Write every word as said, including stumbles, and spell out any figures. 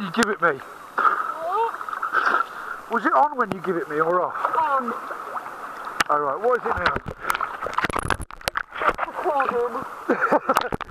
you give it me? Was it on when you give it me or off? On. Alright, what is it now? Recording.